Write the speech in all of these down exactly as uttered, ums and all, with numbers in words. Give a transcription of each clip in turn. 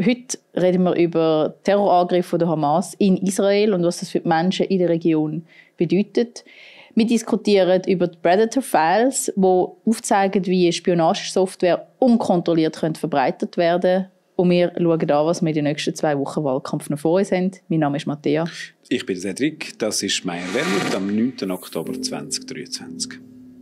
heute reden wir über Terrorangriffe der Hamas in Israel und was das für die Menschen in der Region bedeutet. Wir diskutieren über die Predator-Files, die aufzeigen, wie Spionagesoftware unkontrolliert verbreitet werden kann. Und wir schauen an, was wir in den nächsten zwei Wochen Wahlkampf noch vor uns haben. Mein Name ist Matthäa. Ich bin Cedric, das ist Meier Wermut am neunten Oktober zweitausenddreiundzwanzig.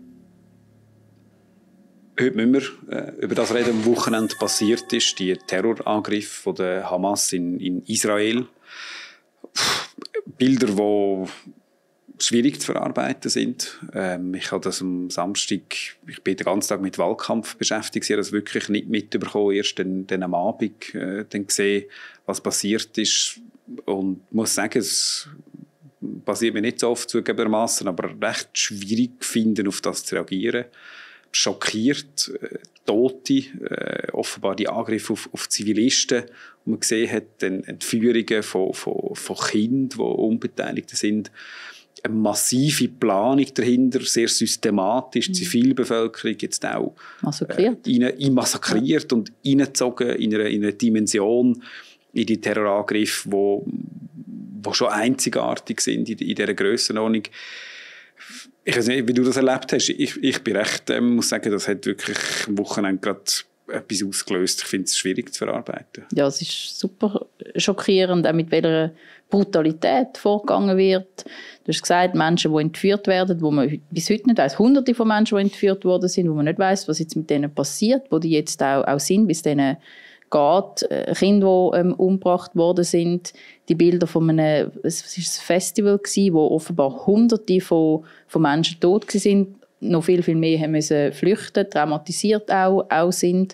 Heute müssen wir äh, über das reden, was am Wochenende passiert ist, die Terrorangriff der Hamas in, in Israel. Puh, Bilder, die schwierig zu verarbeiten sind. Ähm, ich habe das am Samstag, ich bin den ganzen Tag mit Wahlkampf beschäftigt, ich habe das wirklich nicht mitbekommen, erst dann, dann am Abend äh, dann gesehen, was passiert ist. Und ich muss sagen, es passiert mir nicht so oft zugegebenermassen, aber recht schwierig finden, auf das zu reagieren. Schockiert, äh, Tote, äh, offenbar die Angriffe auf, auf Zivilisten, die man gesehen hat, dann Entführungen von, von, von Kindern, die unbeteiligt sind. Eine massive Planung dahinter, sehr systematisch, die Zivilbevölkerung jetzt auch massakriert, äh, rein, massakriert ja. und reingezogen in eine, in eine Dimension, in die Terrorangriffe, die wo, wo schon einzigartig sind in, in dieser Grössenordnung. Ich weiß nicht, wie du das erlebt hast. Ich, ich bin recht, ähm, muss sagen, das hat wirklich am Wochenende gerade etwas ausgelöst. Ich finde es schwierig zu verarbeiten. Ja, es ist super schockierend, auch mit welcher Brutalität vorgegangen wird. Du hast gesagt, Menschen, die entführt werden, wo man bis heute nicht weiss, Hunderte von Menschen, die entführt worden sind, wo man nicht weiss, was jetzt mit denen passiert, wo die jetzt auch, auch sind, bis denen geht. Äh, Kinder, die ähm, umgebracht worden sind. Die Bilder von einem, es war ein Festival gewesen, wo offenbar Hunderte von, von Menschen tot waren. Noch viel, viel mehr haben müssen flüchten, traumatisiert auch, auch sind.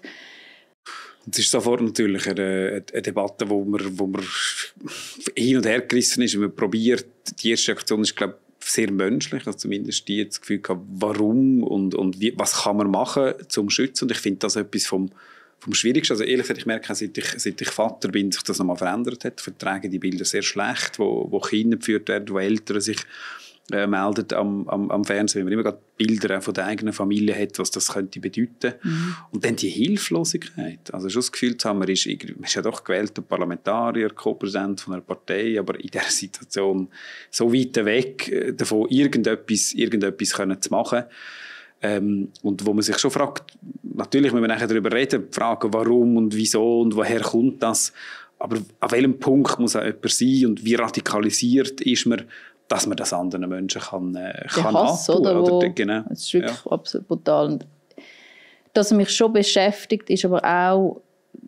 Es ist sofort natürlich eine, eine Debatte, wo man, wo man hin und her gerissen ist und man probiert. Die erste Reaktion ist, glaube ich, sehr menschlich, also zumindest die das Gefühl gehabt, warum und, und wie, was kann man machen, zum Schützen. Und ich finde das etwas vom, vom Schwierigsten. Also ehrlich gesagt, ich merke, seit ich, seit ich Vater bin, sich das nochmal verändert hat. Vertragen die Bilder sehr schlecht, wo, wo Kinder geführt werden, wo Eltern sich Äh, meldet am, am, am Fernsehen, wenn man immer gerade Bilder von der eigenen Familie hat, was das könnte bedeuten. Mhm. Und dann die Hilflosigkeit. Also schon das Gefühl zu haben, man ist, man ist ja doch gewählter Parlamentarier, Co-Präsident von einer Partei, aber in dieser Situation so weit weg davon, irgendetwas, irgendetwas können zu machen. Ähm, und wo man sich schon fragt, natürlich müssen wir nachher darüber reden, fragen, warum und wieso und woher kommt das. Aber an welchem Punkt muss auch jemand sein und wie radikalisiert ist man, dass man das anderen Menschen kann, äh, kann Hass, antun. oder? Oder, genau. Das ist wirklich ja. absolut brutal. Und das, was mich schon beschäftigt, ist aber auch,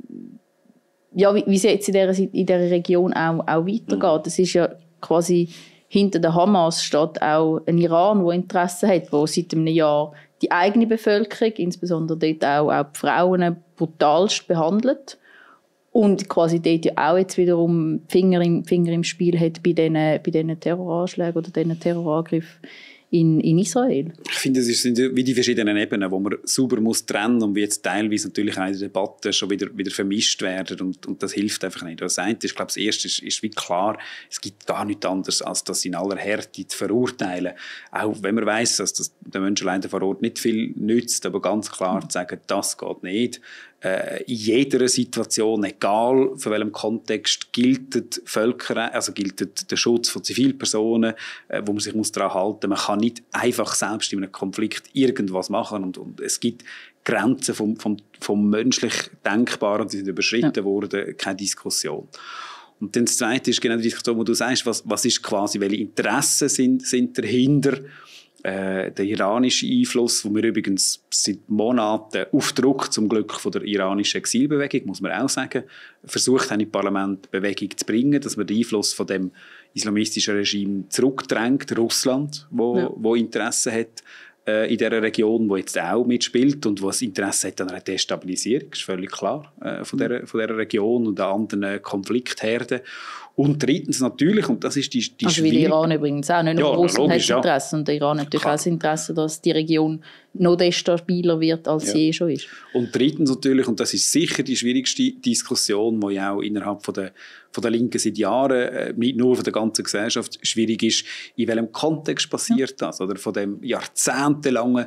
ja, wie, wie es jetzt in dieser, in dieser Region auch, auch weitergeht. Es mhm. ist ja quasi, hinter der Hamas steht auch ein Iran, der Interesse hat, der seit einem Jahr die eigene Bevölkerung, insbesondere dort auch, auch die Frauen, brutalst behandelt. Und quasi dort ja auch jetzt wiederum Finger im, Finger im Spiel hat bei diesen, bei diesen Terroranschlägen oder diesen Terrorangriffen in, in Israel. Ich finde, es sind wie die verschiedenen Ebenen, wo man sauber muss trennen und wie jetzt teilweise natürlich auch in der Debatte schon wieder, wieder vermischt werden und, und das hilft einfach nicht. Das eine ist, ich glaube, das Erste ist, ist wie klar, es gibt gar nichts anderes, als das in aller Härte zu verurteilen. Auch wenn man weiss, dass das den Menschen allein vor Ort nicht viel nützt, aber ganz klar zu sagen, das geht nicht. Äh, in jeder Situation, egal von welchem Kontext, gilt Völker, also gilt der Schutz von Zivilpersonen, äh, wo man sich muss daran halten muss. Man kann nicht einfach selbst in einem Konflikt irgendwas machen und, und es gibt Grenzen vom, vom, vom menschlich Denkbaren, die sind überschritten ja. worden, keine Diskussion. Und dann das Zweite ist genau die Diskussion, wo du sagst, was, was ist quasi, welche Interessen sind, sind dahinter. Äh, der iranische Einfluss, wo wir übrigens seit Monaten auf Druck zum Glück von der iranischen Exilbewegung, muss man auch sagen, versucht haben, im Parlament Bewegung zu bringen, dass man den Einfluss von dem islamistischen Regime zurückdrängt, Russland, wo, ja. wo Interesse hat äh, in dieser Region, wo jetzt auch mitspielt und wo das Interesse hat an einer Destabilisierung, ist völlig klar, äh, von, dieser, von dieser Region und an anderen Konfliktherden. Und drittens natürlich, und das ist die, die also wie der Iran übrigens auch, nicht nur ja, Russland logisch, hat Interesse, ja. Und der Iran hat natürlich auch das Interesse, dass die Region noch destabiler wird, als ja. sie eh schon ist. Und drittens natürlich, und das ist sicher die schwierigste Diskussion, die ja auch innerhalb von der, von der Linken seit Jahren, nicht nur von der ganzen Gesellschaft, schwierig ist, in welchem Kontext passiert ja. das? Oder von dem jahrzehntelangen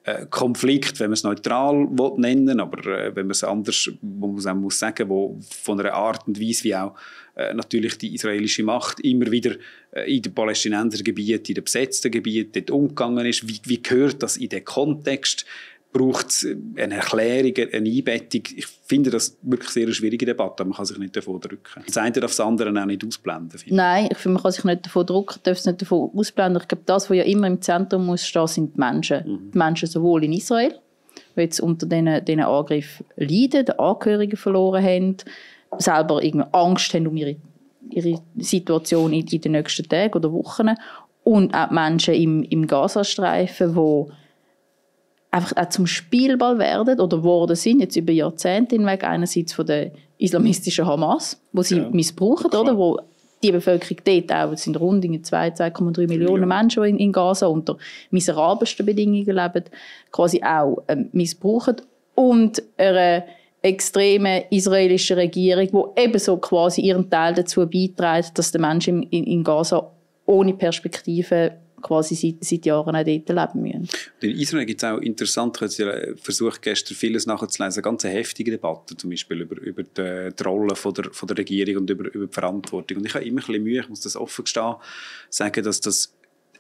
äh, Konflikt, wenn man es neutral nennen will, aber äh, wenn man es anders, wo man es auch muss sagen, wo von einer Art und Weise, wie auch äh, natürlich die israelische Macht immer wieder äh, in den Palästinensergebieten, in den besetzten Gebieten dort umgegangen ist. Wie, wie gehört das in den Kontext? Braucht es eine Erklärung, eine Einbettung? Ich finde das wirklich sehr eine schwierige Debatte, man kann sich nicht davon drücken. Das eine darf das andere auch nicht ausblenden. Nein, ich finde, man kann sich nicht davon drücken, darf es nicht davon ausblenden. Ich glaube, das, was ja immer im Zentrum muss stehen, sind die Menschen. Mhm. Die Menschen sowohl in Israel, die jetzt unter diesen, diesen Angriffen leiden, die Angehörigen verloren haben, selber irgendwie Angst haben um ihre, ihre Situation in, in den nächsten Tagen oder Wochen, und auch die Menschen im, im Gazastreifen, die einfach auch zum Spielball werden oder geworden sind, jetzt über Jahrzehnte hinweg, einerseits von der islamistischen Hamas, wo sie ja missbrauchen, klar, oder, wo die Bevölkerung dort auch, es sind rund zwei, zwei Komma drei Millionen ja. Menschen, die in, in Gaza unter miserabelsten Bedingungen leben, quasi auch ähm, missbrauchen, und eine extreme israelische Regierung, die ebenso quasi ihren Teil dazu beiträgt, dass die Menschen in, in Gaza ohne Perspektive quasi seit, seit Jahren auch dort leben müssen. In Israel gibt es auch interessant, ich habe versucht gestern vieles nachzulesen, eine ganz heftige Debatte, zum Beispiel über, über die, die Rolle von der, von der Regierung und über, über die Verantwortung. Und ich habe immer ein bisschen Mühe, ich muss das offen gestehen, sagen, dass das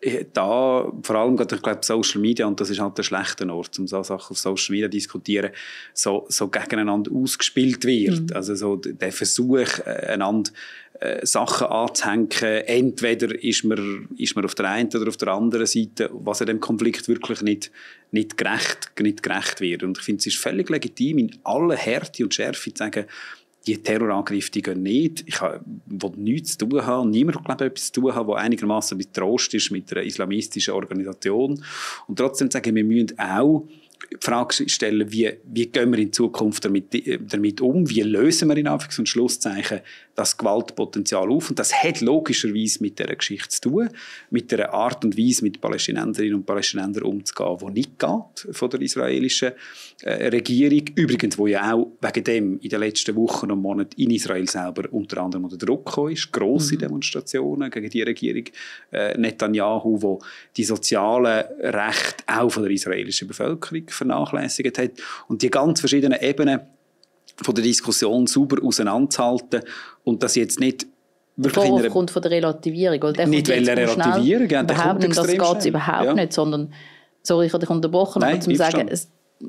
da, vor allem gerade, ich glaube, Social Media, und das ist halt der schlechte Ort, um so Sachen auf Social Media zu diskutieren, so, so gegeneinander ausgespielt wird. Mhm. Also so der Versuch, einander äh, Sachen anzuhängen, entweder ist man, ist man auf der einen oder auf der anderen Seite, was in dem Konflikt wirklich nicht, nicht, gerecht, nicht gerecht wird. Und ich finde, es ist völlig legitim, in aller Härte und Schärfe zu sagen, die Terrorangriffe, die gehen nicht. Ich will nichts zu tun haben. Niemand will etwas zu tun haben, der einigermaßen mit Trost ist mit einer islamistischen Organisation. Und trotzdem sagen wir, müssen auch die Frage stellen, wie, wie gehen wir in Zukunft damit, damit um? Wie lösen wir in Anführungs- und Schlusszeichen das Gewaltpotenzial auf? Und das hat logischerweise mit dieser Geschichte zu tun, mit der Art und Weise, mit Palästinenserinnen und Palästinensern umzugehen, die nicht geht von der israelischen äh, Regierung. Übrigens, wo ja auch wegen dem in den letzten Wochen und Monaten in Israel selber unter anderem unter Druck gekommen ist. Grosse mhm. Demonstrationen gegen die Regierung äh, Netanyahu, wo die sozialen Rechte auch von der israelischen Bevölkerung vernachlässigt hat. Und die ganz verschiedenen Ebenen von der Diskussion sauber auseinanderzuhalten und das jetzt nicht wirklich der aufgrund von der Relativierung. Oder der nicht weil er Relativierung, ja, der kommt das geht es überhaupt ja. nicht, sondern, sorry, ich habe dich unterbrochen, Nein, aber zum sagen, es,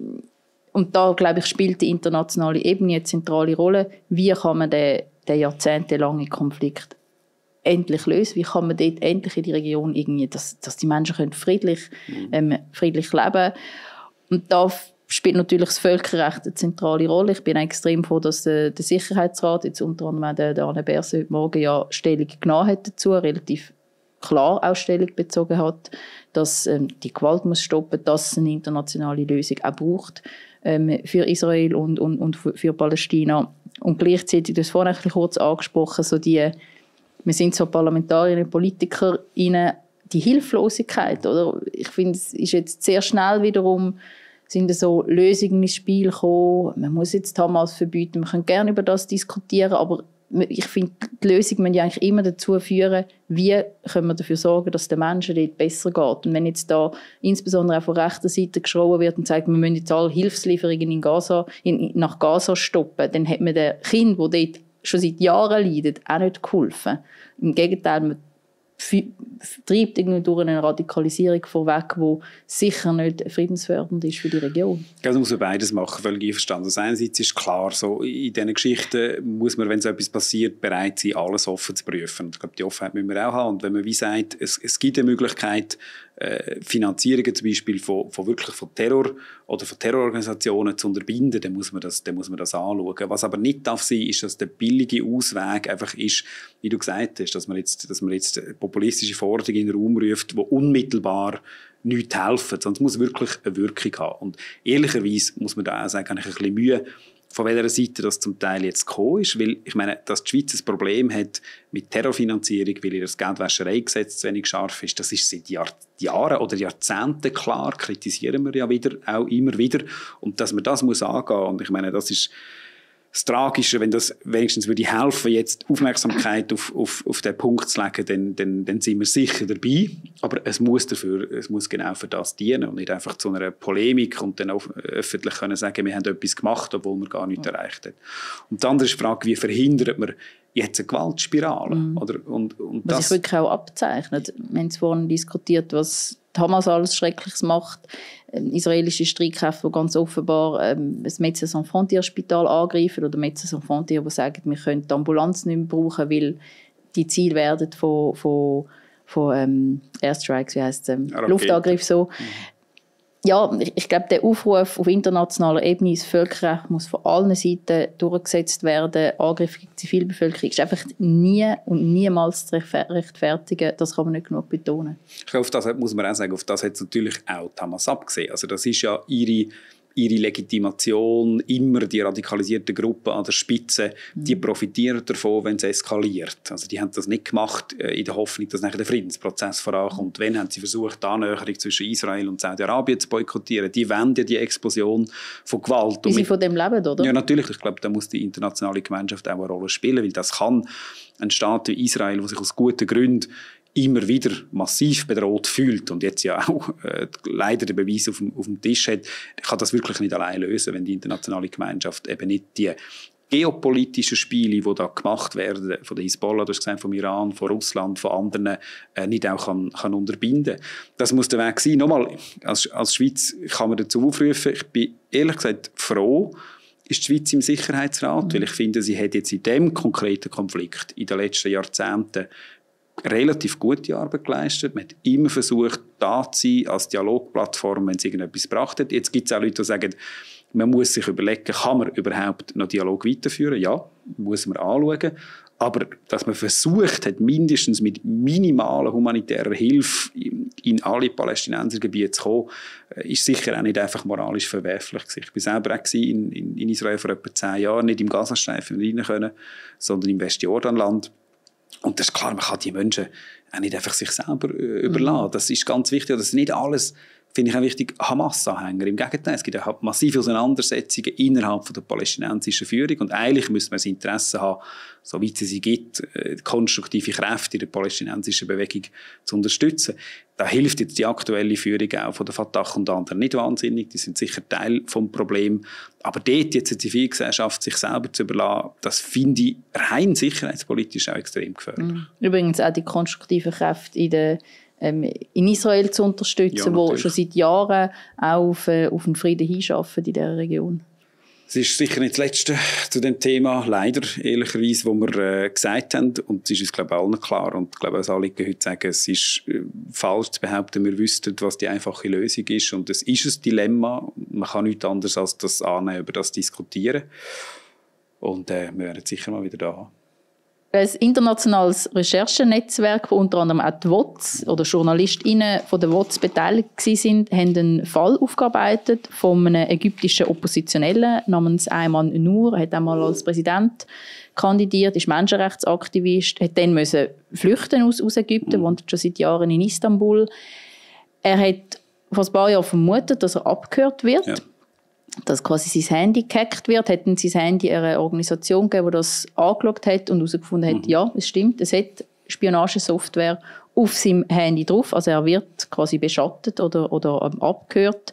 und da, glaube ich, spielt die internationale Ebene eine zentrale Rolle. Wie kann man den, den jahrzehntelangen Konflikt endlich lösen? Wie kann man dort endlich in die Region irgendwie, dass, dass die Menschen können friedlich, mhm. ähm, friedlich leben können? Und da spielt natürlich das Völkerrecht eine zentrale Rolle. Ich bin extrem froh, dass der, der Sicherheitsrat, jetzt unter anderem der, der Arne Berse heute Morgen ja Stellung genommen hat dazu, relativ klar auch Stellung bezogen hat, dass ähm, die Gewalt muss stoppen, dass es eine internationale Lösung auch braucht ähm, für Israel und, und, und für, für Palästina. Und gleichzeitig, du hast vorhin ein bisschen kurz angesprochen, so die, wir sind so Parlamentarier und PolitikerInnen, die Hilflosigkeit, oder? Ich finde, es ist jetzt sehr schnell wiederum sind so Lösungen ins Spiel gekommen. Man muss jetzt Hamas verbieten, wir können gerne über das diskutieren, aber ich finde, die Lösung müssen ja eigentlich immer dazu führen, wie können wir dafür sorgen, dass es den Menschen dort besser geht. Und wenn jetzt da insbesondere auch von rechter Seite geschrien wird und sagt, wir müssen jetzt alle Hilfslieferungen in Gaza, in, nach Gaza stoppen, dann hat man den Kindern, die dort schon seit Jahren leiden, auch nicht geholfen. Im Gegenteil, man treibt irgendwie durch eine Radikalisierung vorweg, die sicher nicht friedensfördernd ist für die Region. Also muss man beides machen, völlig einverstanden. Also einerseits ist klar, so in diesen Geschichten muss man, wenn so etwas passiert, bereit sein, alles offen zu prüfen. Ich glaube, die Offenheit müssen wir auch haben. Und wenn man wie sagt, es, es gibt eine Möglichkeit, äh, Finanzierungen zum Beispiel von, von wirklich von Terror oder von Terrororganisationen zu unterbinden, dann muss man das, dann muss man das anschauen. Was aber nicht darf sein, ist, dass der billige Ausweg einfach ist, wie du gesagt hast, dass man jetzt, dass man jetzt populistische Forderungen in den Raum ruft, die unmittelbar nichts helfen, sondern es muss wirklich eine Wirkung haben. Und ehrlicherweise muss man da auch sagen, habe ich ein bisschen Mühe, von welcher Seite das zum Teil jetzt gekommen ist, weil ich meine, dass die Schweiz ein Problem hat mit Terrorfinanzierung, weil ihr das Geldwäschereigesetz zu wenig scharf ist, das ist seit Jahr, Jahren oder Jahrzehnten klar, kritisieren wir ja wieder, auch immer wieder, und dass man das muss angehen, und ich meine, das ist das Tragische, wenn das wenigstens würde helfen, jetzt Aufmerksamkeit auf, auf, auf den Punkt zu legen, dann, dann, dann sind wir sicher dabei. Aber es muss dafür, es muss genau für das dienen und nicht einfach zu einer Polemik und dann auch öffentlich können sagen, wir haben etwas gemacht, obwohl wir gar nichts erreicht haben. Und die andere ist die Frage, wie verhindert man jetzt eine Gewaltspirale? Mhm. Oder, und, und was das sich wirklich auch abzeichnet. Wir haben vorhin diskutiert, was die Hamas alles Schreckliches macht. Ähm, israelische Streitkräfte, die ganz offenbar ähm, das Médecins Sans Frontières Spital angreifen oder Médecins Sans Frontières, die sagen, wir können die Ambulanz nicht mehr brauchen, weil die Ziele werden von, von, von ähm, Airstrikes, wie heisst es, ähm, okay. Luftangriff so. Mhm. Ja, ich, ich glaube, der Aufruf auf internationaler Ebene, das Völkerrecht muss von allen Seiten durchgesetzt werden. Angriffe gegen die Zivilbevölkerung ist einfach nie und niemals zu rechtfertigen. Das kann man nicht genug betonen. Ich glaube, auf das muss man auch sagen, auf das hat natürlich auch die Hamas abgesehen. Also das ist ja ihre, ihre Legitimation, immer die radikalisierte Gruppe an der Spitze, mhm. die profitieren davon, wenn es eskaliert. Also die haben das nicht gemacht äh, in der Hoffnung, dass nachher der Friedensprozess vorankommt. Wenn haben sie versucht, die Annäherung zwischen Israel und Saudi-Arabien zu boykottieren. Die wollen ja die Explosion von Gewalt. Wie sie von dem leben, oder? Ja, natürlich. Ich glaube, da muss die internationale Gemeinschaft auch eine Rolle spielen, weil das kann ein Staat wie Israel, der sich aus guten Gründen immer wieder massiv bedroht fühlt und jetzt ja auch äh, leider den Beweis auf dem, auf dem Tisch hat, kann das wirklich nicht allein lösen, wenn die internationale Gemeinschaft eben nicht die geopolitischen Spiele, die da gemacht werden, von der Hisbollah, du hast gesagt, vom Iran, von Russland, von anderen, äh, nicht auch kann, kann unterbinden. Das muss der Weg sein. Nochmal, als, als Schweiz kann man dazu aufrufen, ich bin ehrlich gesagt froh, ist die Schweiz im Sicherheitsrat, mhm. weil ich finde, sie hat jetzt in diesem konkreten Konflikt in den letzten Jahrzehnten relativ gute Arbeit geleistet. Man hat immer versucht, da zu sein als Dialogplattform, wenn es irgendetwas gebracht hat. Jetzt gibt es auch Leute, die sagen, man muss sich überlegen, kann man überhaupt noch Dialog weiterführen? Ja, muss man anschauen. Aber dass man versucht hat, mindestens mit minimaler humanitärer Hilfe in alle palästinensischen Gebiete zu kommen, ist sicher auch nicht einfach moralisch verwerflich gewesen. Ich war selber auch in, in, in Israel vor etwa zehn Jahren, nicht im Gazastreifen rein können, sondern im Westjordanland. Und das ist klar, man kann die Menschen auch nicht einfach sich selber äh, überlassen. Das ist ganz wichtig. Das ist nicht alles, finde ich auch wichtig, Hamas-Anhänger. Im Gegenteil, es gibt auch massive Auseinandersetzungen innerhalb von der palästinensischen Führung. Und eigentlich müsste man das Interesse haben, soweit es sie gibt, äh, konstruktive Kräfte in der palästinensischen Bewegung zu unterstützen. Da hilft jetzt die aktuelle Führung auch von der Fatah und anderen nicht wahnsinnig. Die sind sicher Teil des Problems. Aber dort jetzt die Zivilgesellschaft sich selber zu überlassen, das finde ich rein sicherheitspolitisch auch extrem gefährlich. Übrigens auch die konstruktiven Kräfte in, der, ähm, in Israel zu unterstützen, ja, die schon seit Jahren auch auf, äh, auf den Frieden hinschaffen in dieser Region. Es ist sicher nicht das Letzte zu dem Thema, leider, ehrlicherweise, wo wir äh, gesagt haben. Und es ist uns, glaube ich, allen klar. Und ich glaube, uns alle heute sagen, es ist äh, falsch zu behaupten, wir wüssten, was die einfache Lösung ist. Und es ist ein Dilemma. Man kann nichts anderes als das annehmen, über das diskutieren. Und äh, wir werden sicher mal wieder da haben. Ein internationales Recherchenetzwerk, wo unter anderem auch die W O Z oder JournalistInnen von der W O Z beteiligt waren, haben einen Fall aufgearbeitet von einem ägyptischen Oppositionellen namens Ayman Nour. Er hat einmal als Präsident kandidiert, ist Menschenrechtsaktivist, hat dann müssen flüchten aus, aus Ägypten, mhm. wohnt schon seit Jahren in Istanbul. Er hat vor ein paar Jahren vermutet, dass er abgehört wird. Ja. Dass quasi sein Handy gehackt wird, hätten sie sein Handy einer Organisation gegeben, die das angeschaut hat und herausgefunden hat, mhm. ja, es stimmt, es hat Spionagesoftware auf seinem Handy drauf, also er wird quasi beschattet oder, oder ähm, abgehört.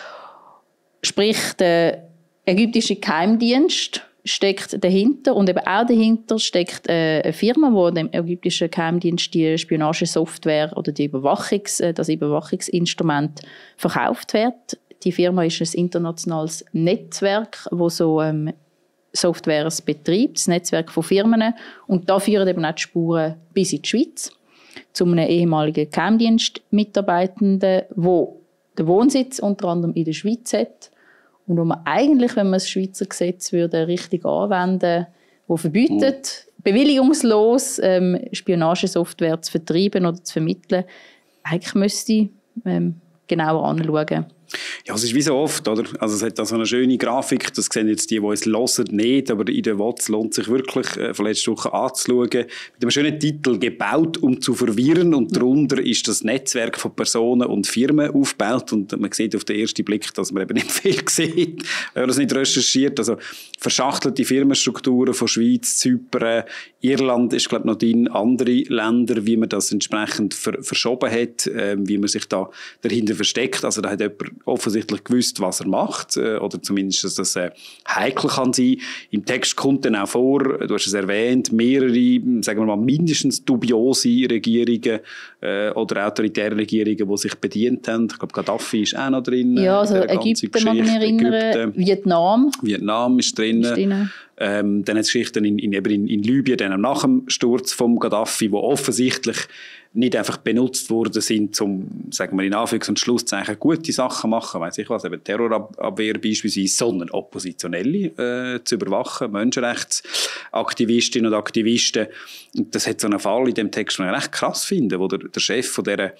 Sprich, der ägyptische Geheimdienst steckt dahinter und eben auch dahinter steckt äh, eine Firma, wo dem ägyptischen Geheimdienst die Spionagesoftware oder die Überwachungs, äh, das Überwachungsinstrument verkauft wird. Die Firma ist ein internationales Netzwerk, das so ähm, Softwares betreibt, das Netzwerk von Firmen. Und da führen eben auch die Spuren bis in die Schweiz zu einem ehemaligen Geheimdienstmitarbeitenden, der den Wohnsitz unter anderem in der Schweiz hat und wo man eigentlich, wenn man das Schweizer Gesetz würde, richtig anwenden, wo verbietet, mhm. bewilligungslos ähm, Spionagesoftware zu vertreiben oder zu vermitteln, eigentlich müsste ähm, genauer anschauen. Ja, es ist wie so oft, oder? Also es hat da so eine schöne Grafik, das sehen jetzt die, die es hören, nicht, aber in der W O Z lohnt sich wirklich, äh, von letzter Woche anzuschauen, mit einem schönen Titel «Gebaut, um zu verwirren» und darunter ist das Netzwerk von Personen und Firmen aufgebaut und man sieht auf den ersten Blick, dass man eben nicht viel sieht, wenn man das nicht recherchiert. Also verschachtelte Firmenstrukturen von Schweiz, Zypern, Irland ist, glaube ich, noch drin, andere Länder, wie man das entsprechend ver- verschoben hat, äh, wie man sich da dahinter versteckt. Also da hat jemand offensichtlich gewusst, was er macht, äh, oder zumindest, dass das äh, heikel kann sein. Im Text kommt dann auch vor, du hast es erwähnt, mehrere, sagen wir mal, mindestens dubiose Regierungen äh, oder autoritäre Regierungen, die sich bedient haben. Ich glaube, Gaddafi ist auch noch drin. Ja, also Ägypten, mag ich mich erinnern, Ägypten, Vietnam. Vietnam ist drin. Ist drin. Ähm, dann hat es Geschichten in, in, in, in Libyen, dann nach dem Sturz von Gaddafi, die offensichtlich nicht einfach benutzt worden sind, um, sagen wir in Anführungs- und Schlusszeichen, gute Sachen machen, weiss ich was, eben Terrorabwehr beispielsweise, sondern Oppositionelle äh, zu überwachen, Menschenrechtsaktivistinnen und Aktivisten. Und das hat so einen Fall in dem Text, den ich recht krass finde, wo der, der Chef von dieser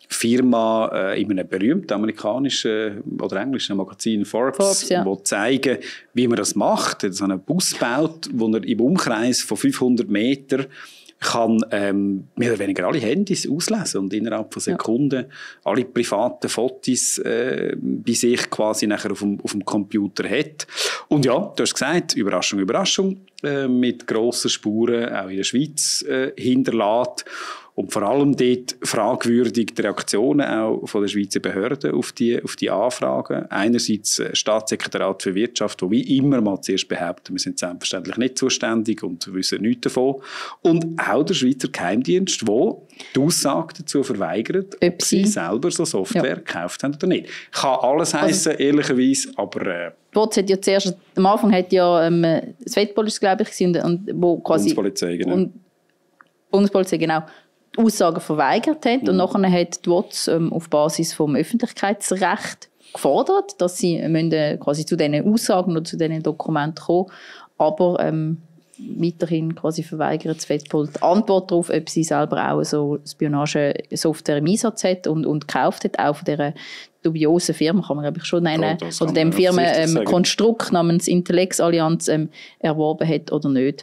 Firma äh, in einem berühmten amerikanischen oder englischen Magazin Forbes, Forbes ja. wo zeigen, wie man das macht. Er hat so einen Bus baut, wo er im Umkreis von fünfhundert Metern kann ähm, mehr oder weniger alle Handys auslesen und innerhalb von Sekunden ja. alle privaten Fotos äh, bei sich quasi nachher auf dem, auf dem Computer hat. Und ja, du hast gesagt, Überraschung, Überraschung, äh, mit grossen Spuren auch in der Schweiz äh, hinterlässt. Und vor allem dort fragwürdig die Reaktionen auch von der Schweizer Behörden auf die, auf die Anfragen. Einerseits das Staatssekretariat für Wirtschaft, wo wie immer mal zuerst behaupten, wir sind selbstverständlich nicht zuständig und wissen nichts davon. Und auch der Schweizer Geheimdienst, der die Aussage dazu verweigert, ob, ob sie selber so Software ja. gekauft haben oder nicht. Kann alles heissen, also, ehrlicherweise, aber... Äh, Hat ja zuerst, am Anfang hat ja ähm, das Fettpolizei, glaube ich, und, und wo quasi... Bundespolizei, genau. Und, Bundespolizei, genau. Die Aussagen verweigert hat. Mhm. Und nachher hat die W O Z ähm, auf Basis vom Öffentlichkeitsrecht gefordert, dass sie müssen, quasi zu diesen Aussagen oder zu diesen Dokumenten kommen. Aber ähm, weiterhin quasi verweigert das Fettpol die Antwort darauf, ob sie selber auch so Spionagesoftware im Einsatz hat und, und gekauft hat, auch von dieser dubiosen Firma, kann man glaube ich schon nennen, ja, oder dem Firmenkonstrukt ähm, namens Intellex Allianz ähm, erworben hat oder nicht.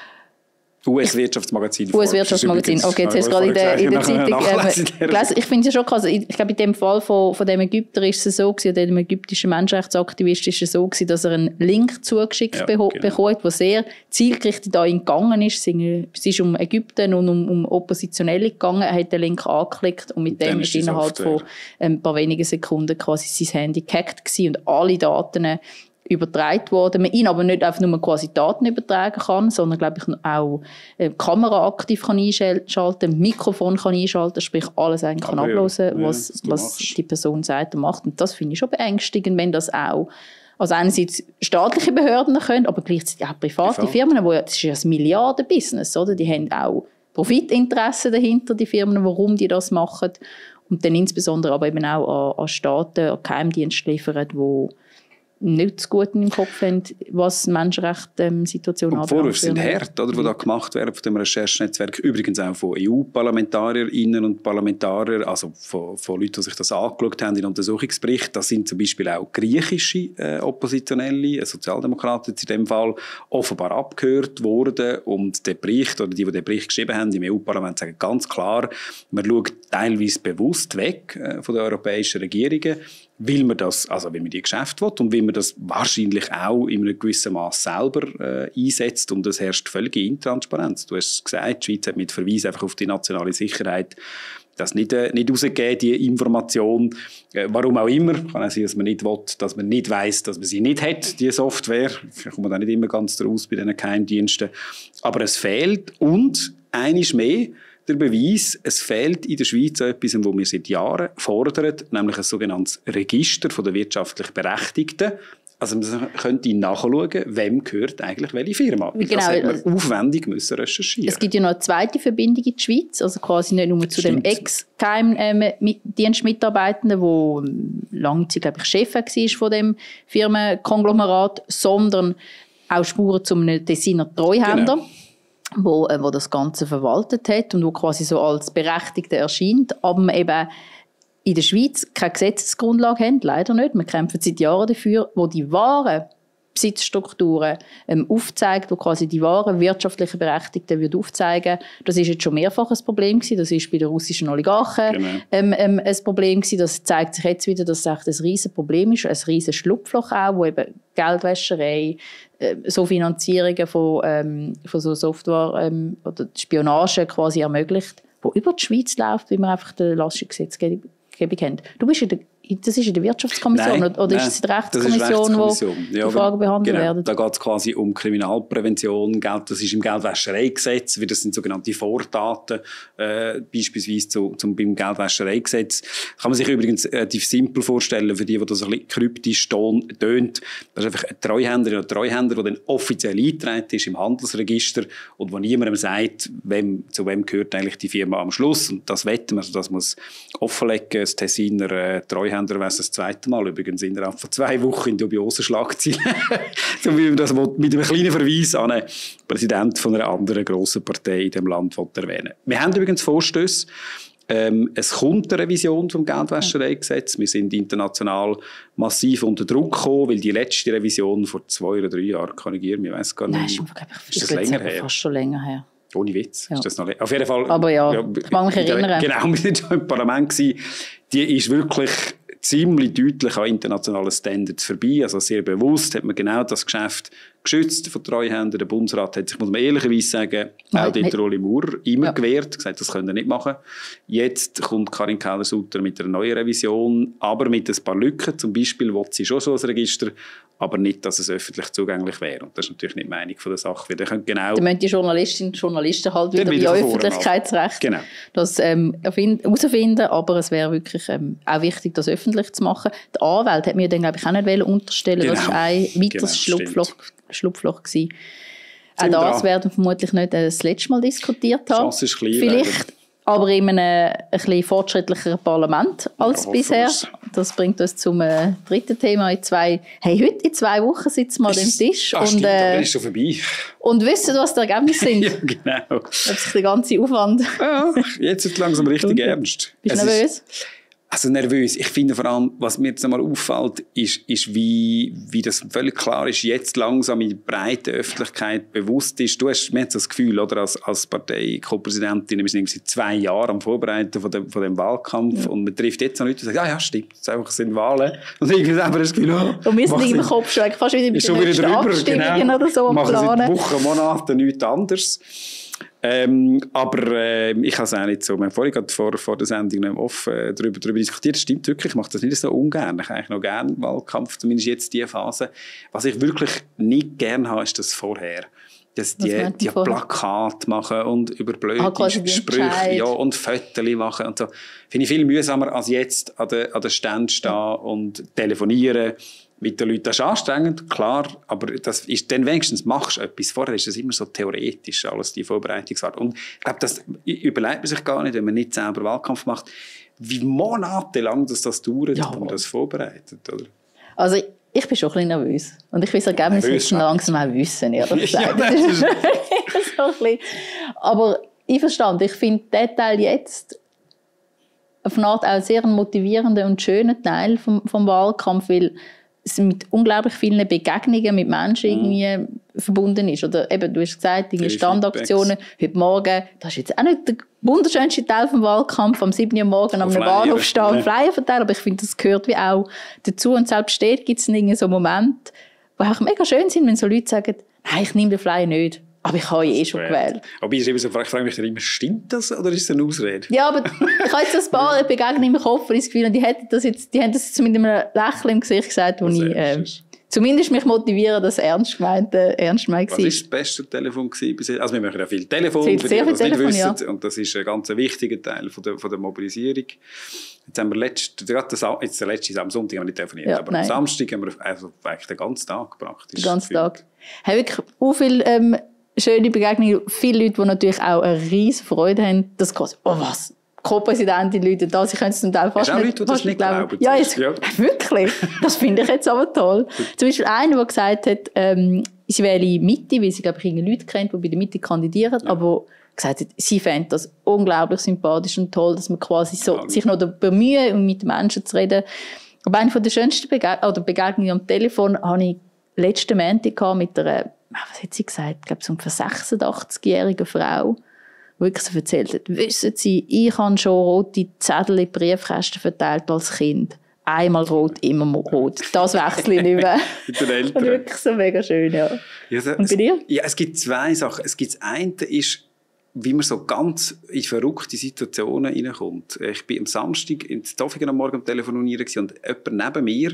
U S-Wirtschaftsmagazin. U S-Wirtschaftsmagazin, okay, jetzt hast du gerade in der, in der Zeitung äh, gelesen. Ich finde es ja schon krass. Ich glaube, in dem Fall von, von dem Ägypter ist es so gewesen, dem ägyptischen Menschenrechtsaktivist ist es so gewesen, dass er einen Link zugeschickt ja, beho- genau. bekommt, der sehr zielgerichtet an ihn gegangen ist. Es ist um Ägypten und um, um Oppositionelle gegangen. Er hat den Link angeklickt und mit und dem ist innerhalb Software. von ein paar wenigen Sekunden quasi sein Handy gehackt gewesen und alle Daten übertragen worden. Man ihn aber nicht einfach nur quasi Daten übertragen kann, sondern glaube ich auch äh, die Kamera aktiv kann einschalten, Mikrofon kann einschalten, sprich alles eigentlich kann abhören, ja, was, was die Person sagt und macht. Und das finde ich schon beängstigend, wenn das auch also einerseits staatliche Behörden können, aber gleichzeitig auch private Privat. Firmen, wo, das ist ja ein Milliarden-Business, oder? Die haben auch Profitinteressen dahinter, die Firmen, warum die das machen. Und dann insbesondere aber eben auch an, an Staaten, an Geheimdienste liefern, die nicht das Gute im Kopf haben, was Menschenrechtssituationen anbelangt. Die Vorwürfe sind hart, oder, die da gemacht werden von dem Recherchenetzwerk. Übrigens auch von E U-ParlamentarierInnen und Parlamentariern, also von, von Leuten, die sich das angeschaut haben in Untersuchungsberichten. Das sind zum Beispiel auch griechische äh, Oppositionelle, Sozialdemokraten in dem Fall, offenbar abgehört worden. Und der Bericht, oder die, die den Bericht geschrieben haben im E U-Parlament, sagen ganz klar, man schaut teilweise bewusst weg äh, von den europäischen Regierungen, weil man das, also weil man die Geschäfte will und weil man das wahrscheinlich auch in einem gewissen Maß selber äh, einsetzt und es herrscht völlige Intransparenz. Du hast es gesagt, die Schweiz hat mit Verweis einfach auf die nationale Sicherheit das nicht, äh, nicht rausgegeben, die Information. Äh, warum auch immer. Kann auch sein, dass man nicht will, dass man nicht weiss, dass man sie nicht hat, die Software. Vielleicht kommt man da nicht immer ganz raus bei diesen Geheimdiensten. Aber es fehlt und eines mehr, der Beweis, es fehlt in der Schweiz etwas, was wir seit Jahren fordern, nämlich ein sogenanntes Register der wirtschaftlich Berechtigten. Also man könnte nachschauen, wem gehört eigentlich welche Firma. Genau. Das hätte man aufwendig müssen recherchieren. Es gibt ja noch eine zweite Verbindung in die Schweiz, also quasi nicht nur zu Stimmt. dem Ex-Geheimdienstmitarbeitenden, der lange Zeit, glaube ich, Chef war von dem Firmenkonglomerat, sondern auch Spuren zu einem Tessiner Treuhänder. Genau. Wo, äh, wo das Ganze verwaltet hat und wo quasi so als Berechtigte erscheint, aber man eben in der Schweiz keine Gesetzesgrundlage haben, leider nicht. Wir kämpfen seit Jahren dafür, wo die wahren Besitzstrukturen ähm, aufzeigt, wo quasi die wahren wirtschaftlichen Berechtigten wird aufzeigen. Das ist jetzt schon mehrfach ein Problem gewesen. Das ist bei den russischen Oligarchen genau. ähm, ähm, ein Problem gewesen. Das zeigt sich jetzt wieder, dass es echt ein riesen Problem ist, ein riesen Schlupfloch auch, wo eben Geldwäscherei, äh, so Finanzierungen von, ähm, von so Software ähm, oder Spionage quasi ermöglicht, wo über die Schweiz läuft, wie man einfach die Lastgesetzgebung kennt. Du bist in der Das ist in der Wirtschaftskommission nein, oder ist es die Rechtskommission, wo die ja, Fragen behandelt genau, werden? Da geht es quasi um Kriminalprävention. Das ist im Geldwäschereigesetz, das sind sogenannte Vortaten, äh, beispielsweise zu, zum, beim Geldwäschereigesetz. Kann man sich übrigens relativ simpel vorstellen, für die, die das ein bisschen kryptisch tönt. Das ist einfach ein Treuhänder oder Treuhänder, der dann offiziell eingetragen ist im Handelsregister und wo niemandem sagt, wem, zu wem gehört eigentlich die Firma am Schluss. Und das wetten wir, also das muss offenlegen, das Tessiner äh, Treuhänder haben wir das zweite Mal, übrigens innerhalb von zwei Wochen in dubiosen Schlagzeilen. So wie man das mit einem kleinen Verweis an einen Präsident von einer anderen grossen Partei in diesem Land erwähnen. Wir haben übrigens Vorstösse. Ähm, es kommt eine Revision vom Geldwäschereigesetz. Wir sind international massiv unter Druck gekommen, weil die letzte Revision vor zwei oder drei Jahren, korrigiere mich, ich weiss gar nicht. Nein, ist, einfach, ist das länger her? Fast schon länger her. Ohne Witz. Ja. Ist das noch auf jeden Fall. Aber ja, ja ich mag mich erinnern. Genau, wir waren schon im Parlament gewesen. Die ist wirklich ziemlich deutlich an internationalen Standards vorbei. Also sehr bewusst hat man genau das Geschäft geschützt von Treuhändern. Der Bundesrat hat sich, muss man ehrlicherweise sagen, auch dort Rolli Maurer immer ja. gewehrt, gesagt, das können wir nicht machen. Jetzt kommt Karin Keller-Sutter mit einer neuen Revision, aber mit ein paar Lücken. Zum Beispiel will sie schon so ein Register, aber nicht, dass es öffentlich zugänglich wäre. Und das ist natürlich nicht die Meinung von der Sache. Wir können genau dann müssen die Journalistinnen und Journalisten halt wieder, wieder bei Öffentlichkeitsrecht genau. das ähm, herausfinden, aber es wäre wirklich ähm, auch wichtig, das öffentlich zu machen. Der Anwalt hat mir dann, glaube ich, auch nicht unterstellen wollen. Genau. Das war ein weiteres genau, Schlupfloch, Schlupfloch gewesen. Auch das dran. Werden wir vermutlich nicht das letzte Mal diskutiert haben. Chance ist klein, vielleicht, leider. Aber in einem ein bisschen fortschrittlicheren Parlament als ja, bisher. Das bringt uns zum äh, dritten Thema. In zwei, hey, heute in zwei Wochen sitzen wir an dem Tisch. Ach, und, stimmt, äh, ist schon vorbei. Und wissen, was die Ergebnisse sind. Ja, genau. Ob sich der ganze Aufwand... Ja, jetzt ist es langsam richtig ernst. Bist du nervös? Ist, also nervös. Ich finde vor allem, was mir jetzt einmal auffällt, ist, ist wie, wie das völlig klar ist, jetzt langsam in der breiten Öffentlichkeit bewusst ist. Du hast, mir das Gefühl, oder, als, als Partei-Co-Präsidentin, wir sind seit zwei Jahren am Vorbereiten von dem, von dem Wahlkampf ja. und man trifft jetzt noch Leute und sagt, ja, ja, stimmt, es einfach sind Wahlen. Und irgendwie haben wir das Gefühl, oh, und wir sind im Kopf schon fast wieder mit den nächsten Abstimmungen genau, oder so am machen Planen. Seit Wochen, Monaten nichts anderes. Ähm, aber äh, ich habe es auch nicht so. Wir haben vorhin gerade vor, vor der Sendung oft äh, darüber, darüber diskutiert. Das stimmt wirklich, ich mache das nicht so ungern. Ich habe eigentlich noch gerne Wahlkampf, zumindest jetzt diese Phase. Was ich wirklich nicht gerne habe, ist das vorher. Dass die, die Plakate machen und über blöde ah, Sprüche ja, und Fotos machen und so. Finde ich viel mühsamer, als jetzt an den, an den Ständen stehen ja. und telefonieren. Mit den Leuten, das ist anstrengend, klar, aber das ist, dann wenigstens machst du etwas. Vorher ist das immer so theoretisch, alles die Vorbereitungsart. Und ich glaube, das überlegt man sich gar nicht, wenn man nicht selber Wahlkampf macht, wie monatelang das, das dauert, ja. wenn man das vorbereitet. Oder? Also ich, ich bin schon ein bisschen nervös. Und ich will das Ergebnis jetzt langsam auch wissen, ehrlich gesagt. Ja, das ist so ein bisschen. Aber ich verstand, ich finde den Teil jetzt auf eine Art auch sehr einen motivierenden und schönen Teil vom, vom Wahlkampf, weil es mit unglaublich vielen Begegnungen mit Menschen irgendwie mm. verbunden ist. Oder eben, du hast gesagt, die Standaktionen. Heute Morgen, das ist jetzt auch nicht der wunderschönste Teil vom Wahlkampf, am sieben Uhr morgen am Bahnhof stehen und Flyer verteilen, aber ich finde, das gehört wie auch dazu. Und selbst dort gibt es so Momente, die auch mega schön sind, wenn so Leute sagen, nein, ich nehme den Flyer nicht. Aber ich habe eh schon gewählt. Aber ich, so, ich frage mich immer, stimmt das oder ist es eine Ausrede? Ja, aber ich habe jetzt ein paar Begegnungen im Kopf und das Gefühl, und die, hätten das jetzt, die haben das jetzt mit einem Lächeln im Gesicht gesagt, wo das ich äh, zumindest mich motiviere, dass es ernst gemeint, äh, ernst gemeint war. Was war das beste Telefon gewesen? Also wir machen ja viel Telefon, viel, für sehr die, viel Telefon, wissen, ja. Und das ist ein ganz wichtiger Teil von der, von der Mobilisierung. Jetzt haben wir letzt, gerade das, jetzt der letzte am Sonntag haben wir nicht telefoniert, ja, aber nein. am Samstag haben wir also eigentlich den ganzen Tag praktisch. Den ganzen Tag. Haben wirklich auch viel ähm, schöne Begegnungen. Viele Leute, die natürlich auch eine riesige Freude haben, dass quasi, oh was, Co-Präsidentin Leute da, sie können es zum Teil fast nicht, nicht, Leute, fast nicht glauben. glauben. Ja, jetzt, ja, wirklich. Das finde ich jetzt aber toll. Zum Beispiel einer, der gesagt hat, ähm, sie wähle Mitte, weil sie, glaube ich, Leute kennt, die bei der Mitte kandidieren, ja. aber gesagt hat, sie fände das unglaublich sympathisch und toll, dass man quasi so ja, sich noch bemühen, um mit den Menschen zu reden. Aber eine der schönsten Bege- oder Begegnungen am Telefon habe ich letzten Montag mit einer, was hat sie gesagt, ich glaube so eine sechsundachtzig-jährige Frau, die wirklich so erzählt hat, wissen Sie, ich habe schon rote Zettel in Briefkästen verteilt als Kind. Einmal rot, immer rot. Das wechsle ich nicht mehr. Mit den Eltern. Und wirklich so mega schön, ja. ja so, Und bei dir? Ja, es gibt zwei Sachen. Es gibt das eine ist, wie man so ganz in verrückte Situationen hineinkommt. Ich war am Samstag in Zofingen am Morgen am telefonieren und jemand neben mir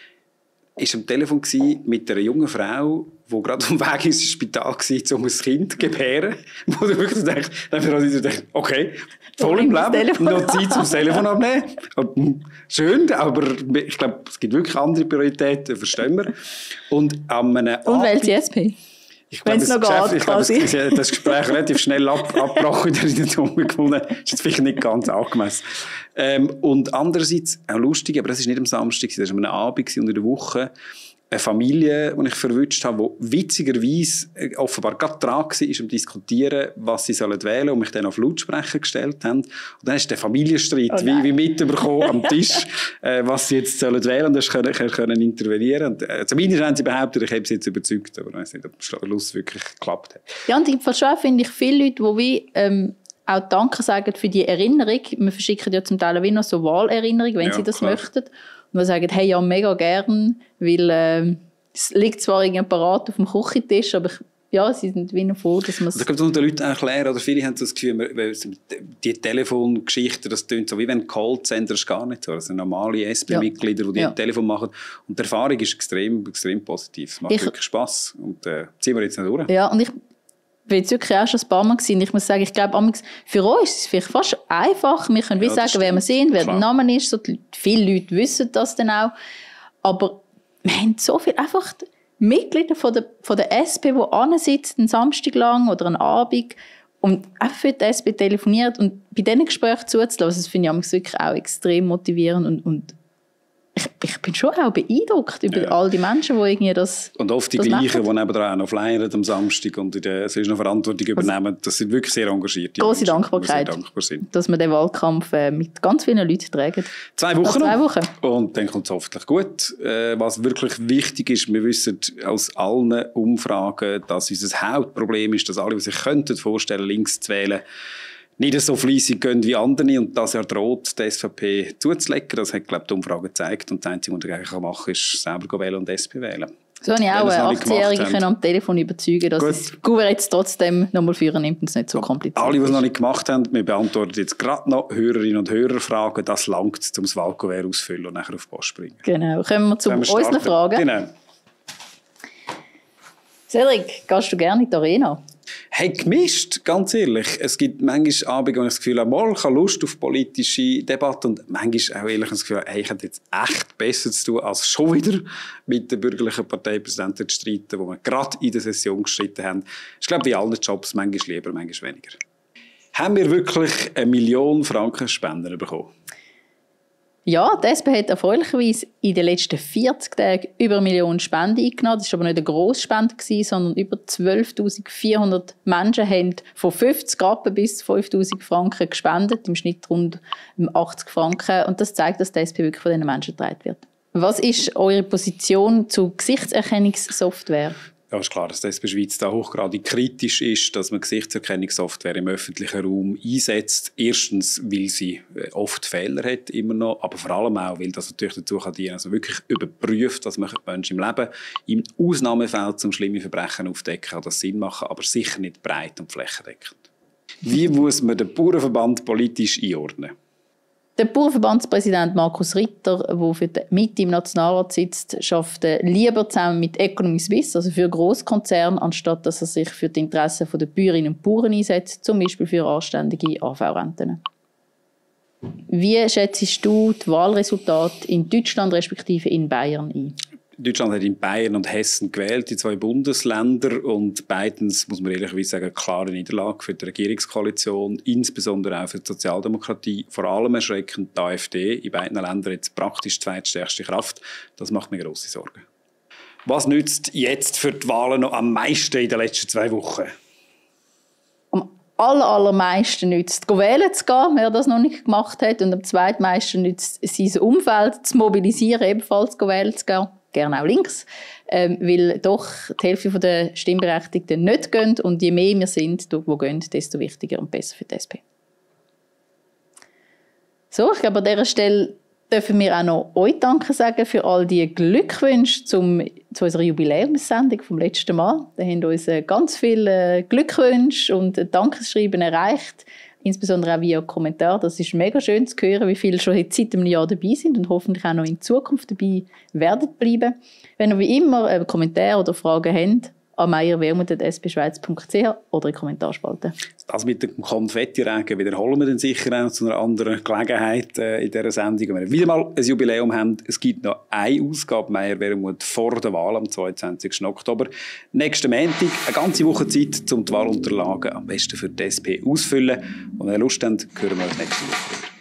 war am Telefon mit einer jungen Frau, die gerade am Weg ins Spital war, um ein Kind zu gebären. Wo du wirklich denkst, denkst okay, voll im Leben, noch Zeit zum Telefon abnehmen. Schön, aber ich glaube, es gibt wirklich andere Prioritäten, verstehen wir. Und an einem Und wählt die S P? Wenn es noch geht, ich glaube, das, das Gespräch relativ schnell ab, abgebrochen in der Zunge gefunden. Das ist jetzt vielleicht nicht ganz angemessen. Ähm, und andererseits, auch lustig, aber das war nicht am Samstag, das war am Abend unter der Woche, eine Familie, die ich verwünscht habe, die witzigerweise offenbar gerade dran war, um zu diskutieren, was sie sollen wählen und mich dann auf Lautsprecher gestellt haben. Und dann ist der Familienstreit oh wie, wie mitbekommen am Tisch, äh, was sie jetzt sollen wählen und das können, können intervenieren. Und, äh, zumindest haben sie behauptet, ich habe sie jetzt überzeugt, aber ich weiß nicht, ob das Schluss wirklich geklappt hat. Ja, und im Fall schon finde ich viele Leute, die wie, ähm, auch Danke sagen für die Erinnerung. Wir verschicken ja zum Teil wie noch so Wahlerinnerungen, wenn ja, sie das klar. möchten. Und wir sagen, hey, ja, mega gern, weil äh, es liegt zwar irgendwie parat auf dem Küchentisch, aber ich, ja, sie sind wie noch froh, dass man es... Also, ich glaube, den Leuten erklären, oder viele haben das Gefühl, die Telefongeschichte, das klingt so, wie wenn Callcenter ist gar nicht so. Also normale S P-Mitglieder, ja. die ja. ein Telefon machen. Und die Erfahrung ist extrem, extrem positiv. Es macht ich, wirklich Spass. Und äh, ziehen wir jetzt nicht durch. Ja, und ich bin jetzt wirklich auch schon ein paar Mal gewesen. Ich muss sagen, ich glaube, für uns ist es vielleicht fast einfach. Wir können wie ja, sagen, wer wir sind, wer Klar. der Name ist. So, viele Leute wissen das dann auch. Aber wir haben so viele einfach Mitglieder von der, von der S P, die ansitzen, einen Samstag lang oder einen Abend und einfach für die S P telefoniert und bei diesen Gesprächen zuzulassen. Das finde ich wirklich auch extrem motivierend und, und Ich, ich bin schon auch beeindruckt über ja. all die Menschen, die irgendwie das Und oft die gleichen, die nebenan noch flyern am Samstag und in der, sonst noch Verantwortung übernehmen. Das sind wirklich sehr engagierte große Menschen, Dankbarkeit, sehr dankbar sind. Dass wir den Wahlkampf äh, mit ganz vielen Leuten tragen. Zwei Wochen zwei noch. Wochen. Und dann kommt es hoffentlich gut. Äh, was wirklich wichtig ist, wir wissen aus allen Umfragen, dass unser Hauptproblem ist, dass alle, die sich könnten vorstellen, links zu wählen, nicht so fleissig gehen wie andere und das Jahr droht, die S V P zuzulegen. Das hat, glaube ich, die Umfrage gezeigt. Und das Einzige, was ich machen kann, ist selber wählen und S P wählen. So habe ich auch eine achtzehnjährige am Telefon überzeugen, dass das Gouverneur jetzt trotzdem nochmal führen nimmt und es nicht so kompliziert ist. Alle, die es noch nicht gemacht haben, wir beantworten jetzt gerade noch Hörerinnen und Hörerfragen. Das langt, um das Wahlkuvert auszufüllen und nachher auf die Post bringen. Genau. Kommen wir zu wir unseren Fragen. Genau. Cedric, gehst du gerne in die Arena? Hey, gemischt, ganz ehrlich. Es gibt manchmal Abende, wo ich das Gefühl habe, mal, ich habe Lust auf politische Debatten und manchmal auch ehrlich das Gefühl, hey, ich hätte jetzt echt besser zu tun, als schon wieder mit den bürgerlichen Parteipräsidenten zu streiten, wo wir gerade in der Session gestritten haben. Ich glaube, wie allen Jobs, manchmal lieber, manchmal weniger. Haben wir wirklich eine Million Franken Spender bekommen? Ja, die S P hat erfreulicherweise in den letzten vierzig Tagen über eine Million Spenden eingenommen. Das war aber nicht eine Grossspende, sondern über zwölftausendvierhundert Menschen haben von fünfzig Rappen bis fünftausend Franken gespendet, im Schnitt rund achtzig Franken. Und das zeigt, dass die S P wirklich von diesen Menschen getragen wird. Was ist eure Position zu Gesichtserkennungssoftware? Ja, ist klar, dass die S P Schweiz da hochgradig kritisch ist, dass man Gesichtserkennungssoftware im öffentlichen Raum einsetzt. Erstens, weil sie oft Fehler hat, immer noch, aber vor allem auch, weil das natürlich dazu kann dienen, also wirklich überprüft, was machen Menschen im Leben. Im Ausnahmefall zum schlimme Verbrechen aufdecken, kann das Sinn machen, aber sicher nicht breit und flächendeckend. Wie muss man den Bauernverband politisch einordnen? Der Bauernverbandspräsident Markus Ritter, der für die Mitte im Nationalrat sitzt, arbeitet lieber zusammen mit Economy Suisse, also für Grosskonzerne, anstatt dass er sich für die Interessen der Bäuerinnen und Bauern einsetzt, zum Beispiel für anständige A V-Renten. Wie schätzt du die Wahlresultate in Deutschland respektive in Bayern ein? Deutschland hat in Bayern und Hessen gewählt, die zwei Bundesländer, und beidens, muss man ehrlicherweise sagen, eine klare Niederlage für die Regierungskoalition, insbesondere auch für die Sozialdemokratie, vor allem erschreckend die AfD, in beiden Ländern jetzt praktisch die zweitstärkste Kraft. Das macht mir grosse Sorgen. Was nützt jetzt für die Wahlen noch am meisten in den letzten zwei Wochen? Am aller, allermeisten nützt es, wählen zu gehen, wer das noch nicht gemacht hat, und am zweitmeisten nützt es, sein Umfeld zu mobilisieren, ebenfalls wählen zu gehen. Gerne auch links. ähm, weil doch die Hälfte der Stimmberechtigten nicht gehen und je mehr wir sind, die gehen, desto wichtiger und besser für die S P. So, ich glaube, an dieser Stelle dürfen wir auch noch euch Danke sagen für all die Glückwünsche zum, zu unserer Jubiläumssendung vom letzten Mal. Da haben uns ganz viele Glückwünsche und Dankeschreiben erreicht, insbesondere auch via Kommentar. Das ist mega schön zu hören, wie viele schon seit einem Jahr dabei sind und hoffentlich auch noch in Zukunft dabei werden bleiben. Wenn ihr wie immer Kommentare oder Fragen habt, an meierwermut at s b schweiz punkt c h oder in die Kommentarspalte. Das mit dem Konfetti-Regen wiederholen wir dann sicher auch zu einer anderen Gelegenheit äh, in dieser Sendung. Wenn wir wieder mal ein Jubiläum haben, es gibt noch eine Ausgabe Meier-Wermut vor der Wahl am zweiundzwanzigsten Oktober. Nächsten Montag, eine ganze Woche Zeit, um die Wahlunterlagen am besten für die S P auszufüllen. Und wenn ihr Lust habt, hören wir uns nächste Woche wieder.